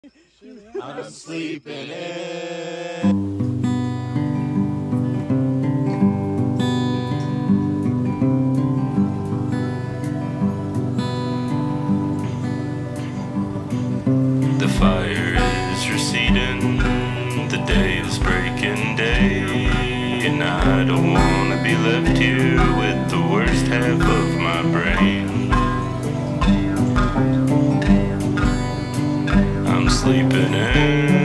I'm sleeping in. The fire is receding, the day is breaking day, and I don't wanna be left here with the worst half of my brain. I'm sleeping in.